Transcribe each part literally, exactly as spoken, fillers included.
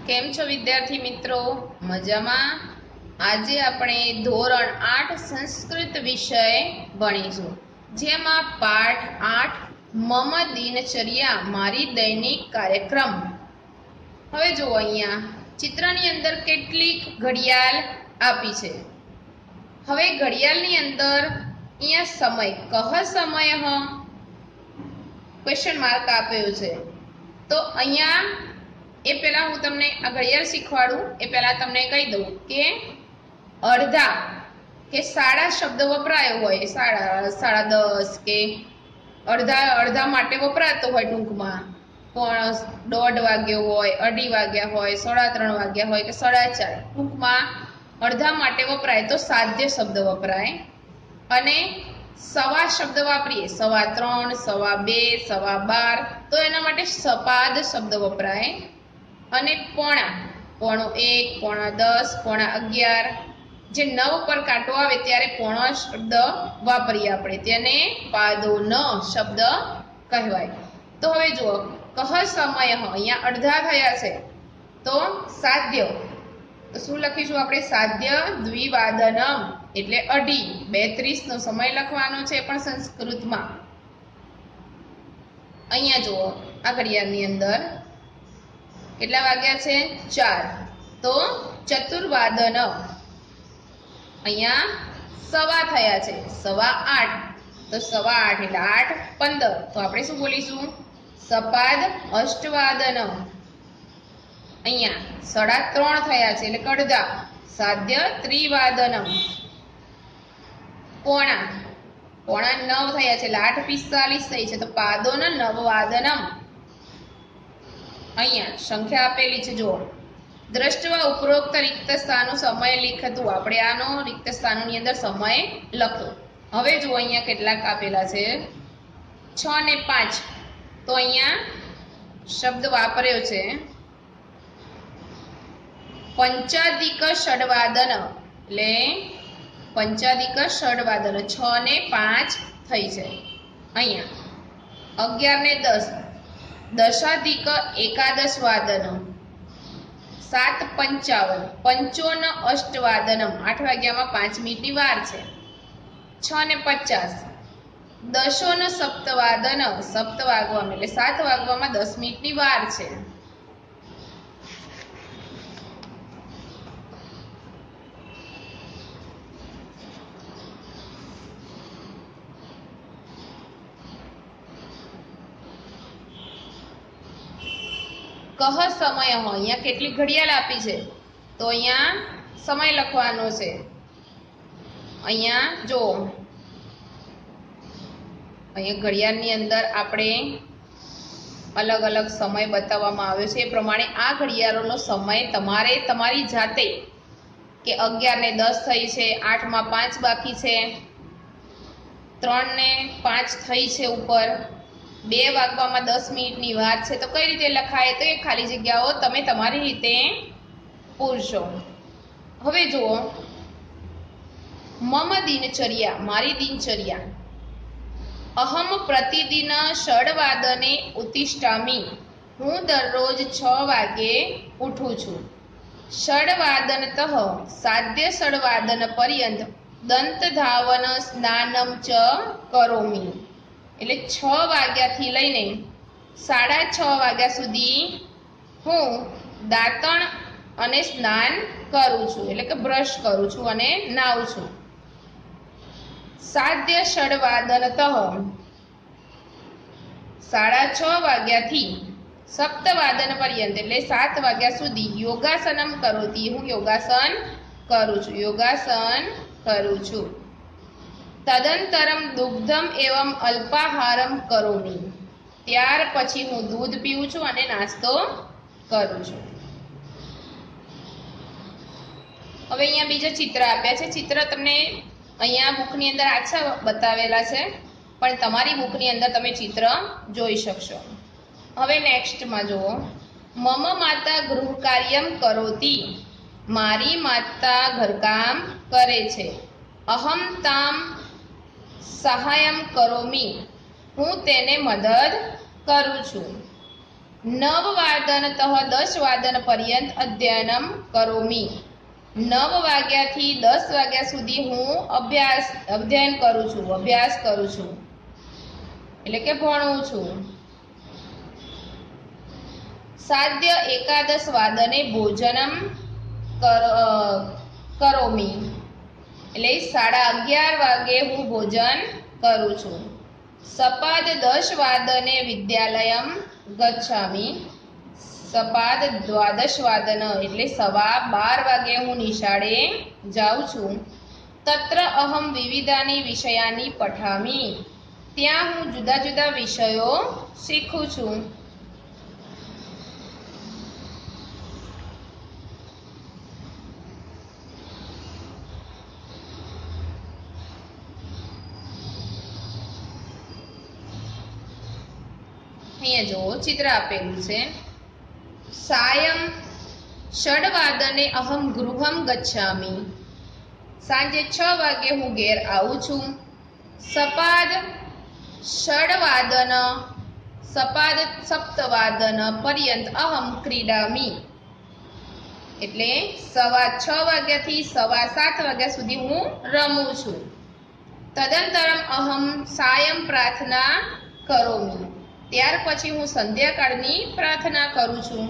કેમ છો વિદ્યાર્થી મિત્રો? મજામાં? આજે આપણે ધોરણ આઠ સંસ્કૃત વિષય ભણીશું, જેમાં પાઠ આઠ મમ દિનચર્યા મારી દૈનિક કાર્યક્રમ. હવે જુઓ, અહીંયા ચિત્રની અંદર કેટલીક ઘડિયાળ આપી છે. હવે ઘડિયાળની અંદર અહીંયા સમય કહ સમય હ ક્વેશ્ચન માર્ક આપ્યો છે. તો અહીંયા એ પહેલા હું તમને આ ઘડિયાળ શીખવાડું એ પહેલા તમને કહી દઉં કે અડધા કે સાડા શબ્દ વપરાયો હોય, સાડા સાડા દસ કે અડધા અડધા માટે વપરાતો હોય, ટૂંકમાં પણ દોઢ વાગ્યો હોય, અઢી વાગ્યા હોય, સાડા ત્રણ વાગ્યા હોય કે સાડા ચાર, ટૂંકમાં અડધા માટે વપરાય તો સાધ્ય શબ્દ વપરાય. અને સવા શબ્દ વાપરીએ, સવા ત્રણ, સવા બે, સવા બાર, તો એના માટે સપાદ શબ્દ વપરાય. અને પોણા, પોણો એક, પોણા દસ, પોણા અગિયાર, જે નવ પર કાંટો આવે ત્યારે પોણો શબ્દ વાપરીએ આપણે, તેને પાદો ન શબ્દ કહેવાય. તો હવે જુઓ, કહ સમય અહીંયા અડધા થયા છે તો સાધ્ય, તો શું લખીશું આપણે? સાધ્ય દ્વિવાદનમ એટલે અઢી, બેત્રીસ નો સમય લખવાનો છે, પણ સંસ્કૃતમાં. અહીંયા જુઓ, આ ઘડિયાળની અંદર કેટલા વાગ્યા છે? ચાર. તો ચતુર્વાદન, અહીંયા સવા થયા છે, સવા આઠ, તો સવા આઠ એટલે આઠ પંદર, તો આપણે શું બોલીશું? સપાદ અષ્ટવાદન. અહીંયા સાડા ત્રણ થયા છે એટલે અડધા, સાધ્ય ત્રિવાદનમ. પોણા, પોણા નવ થયા છે એટલે આઠ પિસ્તાલીસ થઈ છે, તો પાદોન નવવાદનમ. અહીંયા સંખ્યા આપેલી છે, જુઓ. દ્રષ્ટવા ઉપરોક્ત રિક્ત સ્થાનો સમય લિખતું, આપણે આનો રિક્ત સ્થાનોની અંદર સમય લખો. હવે જુઓ, અહીંયા કેટલાક આપેલા છે, છ ને પાંચ, તો અહીંયા શબ્દ વાપર્યો છે પંચાધિક ષડવાદન, એટલે પંચાધિક ષડવાદન, છ ને પાંચ થઈ છે. અહીંયા અગિયાર ને દસ, દશાધિક એકાદશ વાદન, સાત પંચાવન, પંચોન અષ્ટવાદનમ, આઠ વાગ્યામાં પાંચ મિનિટની વાર છે. છ ને પચાસ, દશોન સપ્તવાદન, સપ્ત વાગવામાં એટલે સાત વાગવામાં દસ મિનિટની વાર છે. કહ સમય, અહીંયા કેટલી ઘડિયાળ આપી છે તો અહીંયા સમય લખવાનો છે. અહીંયા જો, અહીંયા ઘડિયાળની અંદર આપણે અલગ અલગ સમય બતાવવામાં આવ્યો છે, એ પ્રમાણે આ ઘડિયાળોનો સમય તમારે તમારી જાતે, કે અગિયાર ને દસ થઈ છે, આઠમાં પાંચ બાકી છે, ત્રણ ને પાંચ થઈ છે ઉપર, બે વાગવામાં દસ મિનિટની વાત છે, તો કઈ રીતે લખાય? તો એ ખાલી જગ્યાઓ તમે તમારી રીતે પૂરશો. હવે જુઓ, મમ દિનચર્યા મારી દિનચર્યા. અહમ પ્રતિદિન ષડવાદને ઉત્તિષ્ઠામિ, હું દરરોજ છ વાગે ઉઠું છું. ષડવાદનતઃ સાધ્ય ષડવાદન પર્યંત દંત ધાવન સ્નાનમ ચ કરોમિ, એટલે છ વાગ્યાથી લઈને સાડા છ વાગ્યા સુધી હું દાંતણ અને સ્નાન કરું છું, એટલે કે બ્રશ કરું છું અને નાઉં છું. સાધ્ય ષડવાદનતઃ સાડા છ વાગ્યાથી સપ્તવાદન પર્યંત એટલે સાત વાગ્યા સુધી યોગાસનમ કરોતી, હું યોગાસન કરું છું, યોગાસન કરું છું. તદંતરમ દુગ્ધમ એવમ અલ્પાહારમ કરોમી, ત્યાર પછી હું દૂધ પીઉં છું અને નાસ્તો કરું છું. હવે અહીંયા બીજા ચિત્ર આપ્યા છે. ચિત્ર તમને અહીંયા બુકની અંદર આછા બતાવેલા છે, પણ તમારી બુકની અંદર તમે ચિત્ર જોઈ શકશો. હવે નેક્સ્ટમાં જુઓ, મમ માતા ગૃહ કાર્યમ કરોતી, મારી માતા ઘરકામ કરે છે. અહમ તામ સહાયમ કરોમી, હું તેને મદદ કરું છું. નવવાદનતઃ દસ વાદન પર્યંત અધ્યયનમ કરોમી. નવ વાગ્યાથી દસ વાગ્યા સુધી હું અભ્યાસ અધ્યયન કરું છું, અભ્યાસ કરું છું એટલે કે ભણું છું. સાધ્ય એકાદશ વાદને ભોજનમ કરોમી એટલે સાડા અગિયાર વાગે હું ભોજન કરું છું. સપાદ દસ વાદને વિદ્યાલયમ ગચ્છામી. સપાદ દ્વાદશ વાદન એટલે સવા બાર વાગે હું નિશાળે જાઉં છું. તત્ર અહમ વિવિધાની વિષયાની પઠામી. ત્યાં હું જુદા જુદા વિષયો શીખું છું. અહીંયા જો ચિત્ર આપેલું છે. સાયં ષડવાદને અહમ ગૃહમ ગચ્છામી. સાંજે છ વાગે હું ઘેર આવું છું. સપાદ ષડવાદન સપાદ સપ્તવાદન પર્યંત અહમ ક્રીડામી એટલે સવા છ વાગ્યાથી સવા સાત વાગ્યા સુધી હું રમું છું. તદંતરમ અહમ સાયં પ્રાર્થના કરોમી. ત્યાર પછી હું સંધ્યાકાળની પ્રાર્થના કરું છું.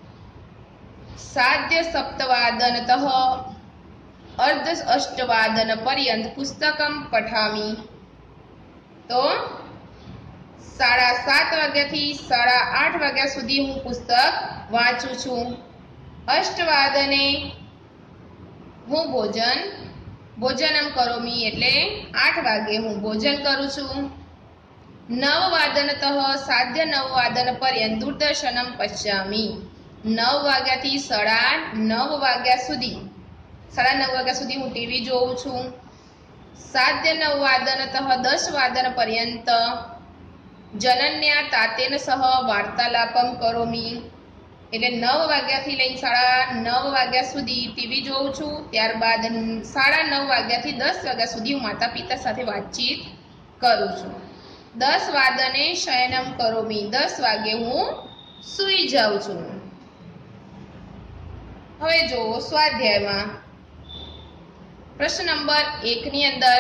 સાધ્ય સપ્તવાદનતઃ અર્ધ અષ્ટવાદન પર્યંત પુસ્તકમ પઠામી. તો સાડા સાત વાગ્યાથી સાડા આઠ વાગ્યા સુધી હું પુસ્તક વાંચું છું. અષ્ટવાદને હું ભોજન ભોજનમ કરોમી એટલે આઠ વાગે હું ભોજન કરું છું. નવ વાદનતઃ સાધ્ય નવ વાદન પર્યંત દૂરદર્શનમ પશ્યામી. નવ વાગ્યાથી સાડા નવ વાગ્યા સુધી સાડા નવ વાગ્યા સુધી હું ટીવી જોઉં છું. સાધ્ય નવ વાદનતઃ દસ વાદન પર્યંત જનન્યા તાતેન સહ વાર્તાલાપમ કરોમી એટલે નવ વાગ્યાથી લઈને સાડા નવ વાગ્યા સુધી ટીવી જોઉં છું. ત્યારબાદ સાડા નવ વાગ્યાથી દસ વાગ્યા સુધી હું માતા પિતા સાથે વાતચીત કરું છું. દસ વાદને શયનમ કરોમી. દસ વાગે હું સૂઈ જાઉં છું. હવે જો સ્વાધ્યાયમાં પ્રશ્ન નંબર એક ની અંદર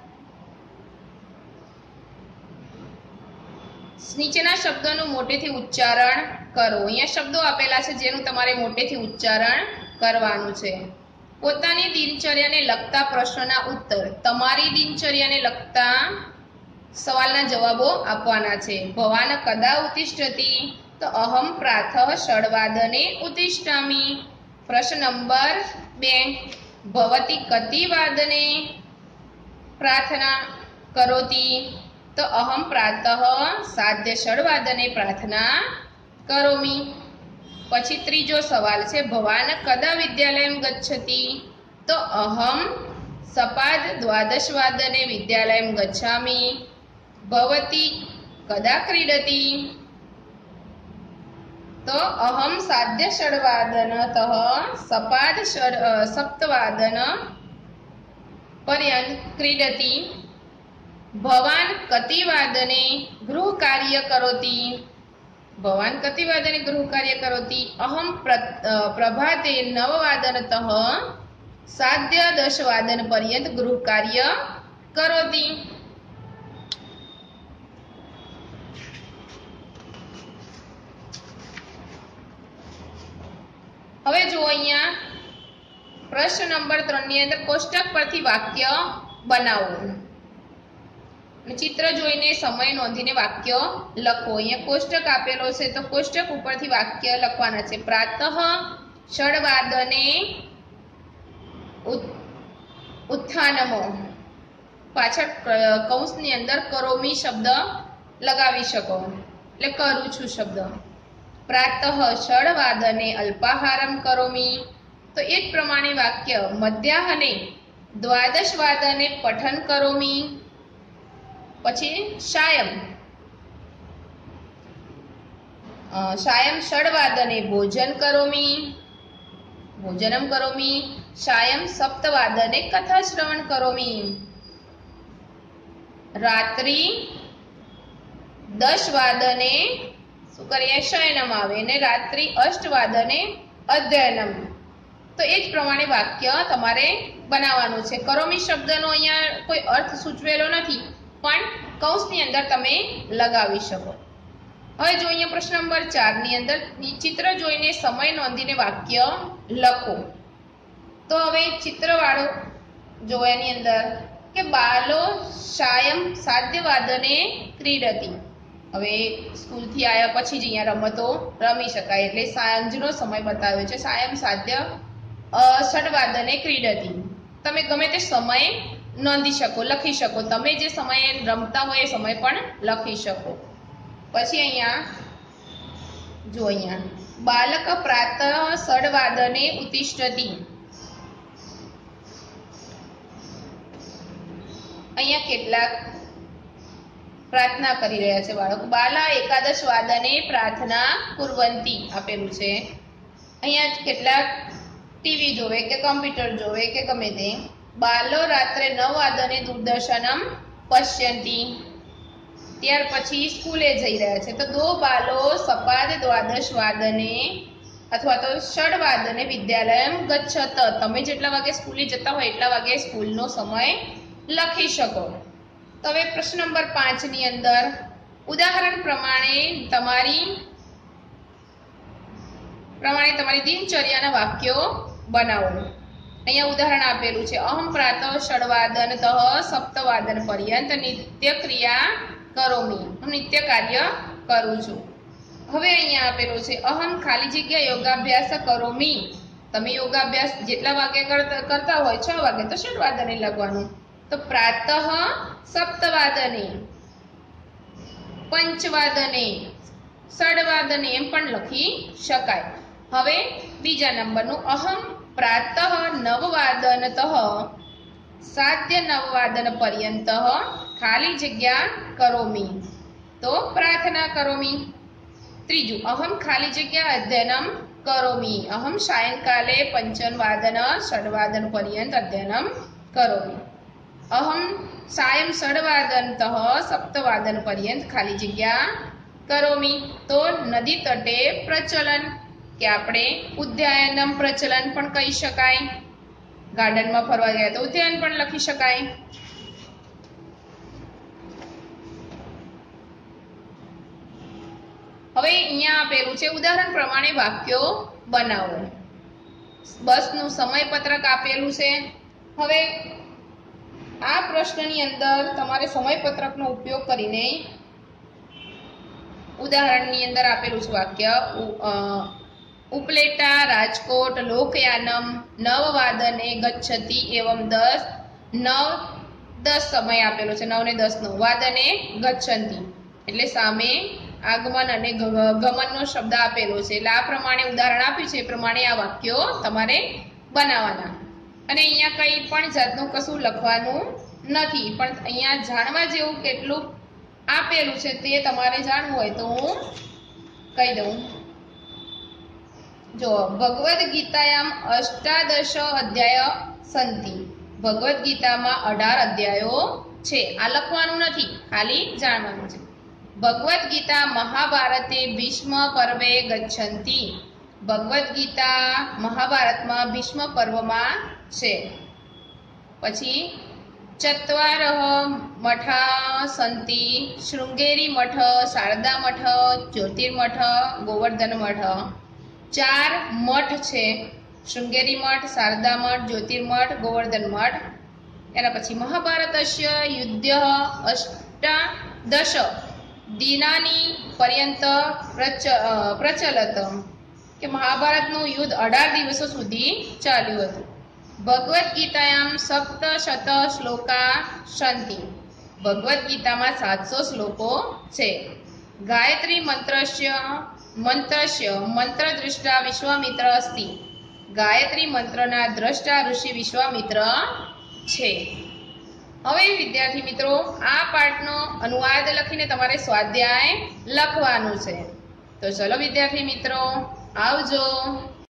નીચેના શબ્દોનું મોટેથી ઉચ્ચારણ કરો. અહીંયા શબ્દો આપેલા છે જેનું તમારે મોટેથી ઉચ્ચારણ કરવાનું છે. પોતાની દિનચર્યાને લગતા પ્રશ્નોના ઉત્તર તમારી દિનચર્યાને લગતા સવાલના જવાબો આપવાના છે. ભવાન કદા ઉત્તિષ્ઠતિ તો અહમ પ્રાતઃ ષડવાદને ઉત્તિષ્ઠામિ. પ્રશ્ન નંબર બે ભવતી કતિ વાદને પ્રાર્થના કરોતિ તો અહમ પ્રાતઃ સાધ્ય ષડવાદને પ્રાર્થના કરોમિ. પછી ત્રીજો સવાલ છે ભવાન કદા વિદ્યાલયમ ગચ્છતિ તો અહમ સપાદ દ્વાદશ વાદને વિદ્યાલયમ ગચ્છામિ. ભવતી કદા ક્રીડતિ તો અહમ સાધ્ય ષડવાદનતઃ સપાદ સપ્તવાદન પર્યંત ક્રીડતિ. ભવાન કતિ વાદને ગૃહ કાર્ય કરોતિ ભવાન કતિ વાદને ગૃહ કાર્ય કરોતિ. અહમ પ્રભાતે નવવાદનતઃ સાધ્ય દશ વાદન પર્યંત ગૃહ કાર્ય કરોતિ. હવે જો અહીંયા પ્રશ્ન નંબર ત્રણ ની અંદર કોષ્ટક પરથી વાક્ય બનાવો. ચિત્ર જોઈને સમય નોંધીને વાક્ય લખો. અહીંયા કોષ્ટક આપેલો છે તો કોષ્ટક ઉપરથી વાક્ય લખવાના છે. પ્રાતઃ ષડવાદને ઉત્થાનમો પાછળ કૌંસની અંદર કરોમી શબ્દ લગાવી શકો એટલે કરું છું શબ્દ. પ્રાતઃ ષડવાદને અલ્પાહારમ કરોમી તો એ જ પ્રમાણે વાક્ય મધ્યાહને દ્વાદશ વાદને પઠન કરોમી. પછી સાયમ સાયમ ષડવાદને ભોજન કરોમી ભોજનમ કરોમી. સાયમ સપ્તવાદને કથા શ્રવણ કરોમી. રાત્રિ દસ વાદને શું કરીએ? શયનમ આવે અને રાત્રિ અષ્ટવાદને અધ્યયનમ. તો એ જ પ્રમાણે વાક્ય તમારે બનાવવાનું છે. કરોમી શબ્દનો અહીંયા કોઈ અર્થ સૂચવેલો નથી, પણ કૌંસની અંદર તમે લગાવી શકો. હવે જો અહીંયા પ્રશ્ન નંબર ચાર ની અંદર ચિત્ર જોઈને સમય નોંધીને વાક્ય લખો. તો હવે ચિત્રવાળો જો એની અંદર કે બાલો સાયમ સાધ્યવાદને ક્રીડતી. હવે સ્કૂલથી આવ્યા પછી જ અહીંયા રમતો રમી શકાય એટલે સાંજનો સમય બતાવ્યો છે. સાયમ સાધ્ય ષડવાદને ક્રીડતી. તમે ગમે તે સમય નોંધી શકો, લખી શકો. તમે જે સમયે રમતા હોય એ સમય પણ લખી શકો. પછી અહીંયા જો અહીંયા બાલક પ્રાતઃ ષડવાદને ઉત્તિષ્ઠતિ. અહીંયા કેટલાક પ્રાર્થના કરી રહ્યા છે બાળકો. બાલા એકાદશ વાદને પ્રાર્થના કુર્વંતી આપેલું છે. અહીંયા કેટલાક ટીવી જોવે કે કમ્પ્યુટર જોવે કે ગમે તે. બાલો રાત્રે નવ વાદને દૂરદર્શનમ પશ્યંતી. ત્યાર પછી સ્કૂલે જઈ રહ્યા છે તો દો બાલો સપાદ દ્વાદશ વાદને અથવા તો ષડ વાદને વિદ્યાલયમ ગચ્છત. તમે જેટલા વાગે સ્કૂલે જતા હોય એટલા વાગે સ્કૂલનો સમય લખી શકો. તો હવે પ્રશ્ન નંબર પાંચ ની અંદર ઉદાહરણ પ્રમાણે તમારી પ્રમાણે તમારી દિનચર્યાના વાક્યો બનાવો. અહીંયા ઉદાહરણ આપેલું છે. અહમ પ્રાતઃ ષડવાદન તઃ સપ્તવાદન પર્યંત નિત્ય ક્રિયા કરોમી. હું નિત્ય કાર્ય કરું છું. હવે અહીંયા આપેલું છે અહમ ખાલી જગ્યા યોગાભ્યાસ કરોમી. તમે યોગાભ્યાસ જેટલા વાગે કરતા હોય છ વાગે તો ષડવાદને લખવાનું. તો પ્રાતઃ સપ્તવાદને, પંચવાદને, ષડવાદને એમ પણ લખી શકાય. હવે બીજા નંબરનું અહમ પ્રાતઃ નવવાદનતઃ સાધ્ય નવવાદન પર્યંત ખાલી જગ્યા કરોમી. તો પ્રાર્થના કરોમી. ત્રીજું અહમ ખાલી જગ્યા અધ્યયનમ કરોમી. અહમ સાયંકાલે પંચવાદન ષડવાદન પર્યંત અધ્યયનમ કરોમી. અહમ સાયં ષડવાદનતઃ સપ્તવાદન પર્યંત ખાલી જગ્યા કરોમી. તો નદી તટે પ્રચલન કે આપણે ઉદ્યાયનમ પ્રચલન પણ કહી શકાય. ગાર્ડનમાં ફરવા ગયા તો ઉદ્યાયન પણ લખી શકાય. હવે અહીંયા આપેલું છે ઉદાહરણ પ્રમાણે વાક્યો બનાવો. બસનું સમયપત્રક આપેલું છે. હવે આ પ્રશ્નની અંદર તમારે સમયપત્રકનો ઉપયોગ કરીને ઉદાહરણની અંદર આપેલું છે વાક્ય ઉપલેટા રાજકોટ લોકયાનમ નવ વાદને ગચ્છતિ એવમ દસ નવ દસ સમય આપેલો છે. નવ ને દસ નો વાદને ગચ્છંતી એટલે સામે આગમન અને ગમનનો શબ્દ આપેલો છે. એટલે આ પ્રમાણે ઉદાહરણ આપ્યું છે એ પ્રમાણે આ વાક્યો તમારે બનાવવાના. અને અહીંયા કંઈ પણ જાતનું કશું લખવાનું નથી, પણ અહીંયા જાણવા જેવું કેટલું આપેલું છે તે તમારે જાણવું હોય તો હું કહી દઉં. જો ભગવદ્ ગીતાયામ અષ્ટાદશ અધ્યાય સંતિ. ભગવદ્ ગીતામાં અઢાર અધ્યાયો છે. આ લખવાનું નથી, ખાલી જાણવાનું છે. ભગવદ્ ગીતા મહાભારતે ભીષ્મ પર્વે ગચ્છન્તિ. ભગવદ્ ગીતા મહાભારતમાં ભીષ્મ પર્વમાં છે. પછી ચત્વારઃ મઠા સંતિ. શૃંગેરી મઠ, શારદા મઠ, જ્યોતિર્મઠ, ગોવર્ધન મઠ. ચાર મઠ છે. શૃંગેરી મઠ, શારદા મઠ, જ્યોતિર્મઠ, ગોવર્ધન મઠ. એના પછી મહાભારતસ્ય યુદ્ધ અષ્ટાદશ દિનાની પર્યંત પ્રચલત કે મહાભારતનું યુદ્ધ અઢાર દિવસો સુધી ચાલ્યું હતું. ભગવદ્ ગીતાયામ સપ્તશત શ્લોકા સંતિ. ભગવદ્ ગીતામાં સાતસો શ્લોકો છે. ગાયત્રી મંત્રસ્ય મંત્રસ્ય મંત્ર દ્રષ્ટા વિશ્વામિત્ર અસ્તિ. ગાયત્રી મંત્રના દ્રષ્ટા ઋષિ વિશ્વામિત્ર છે. હવે વિદ્યાર્થી મિત્રો આ પાઠનો અનુવાદ લખીને તમારે સ્વાધ્યાય લખવાનું છે. તો ચલો વિદ્યાર્થી મિત્રો આવજો.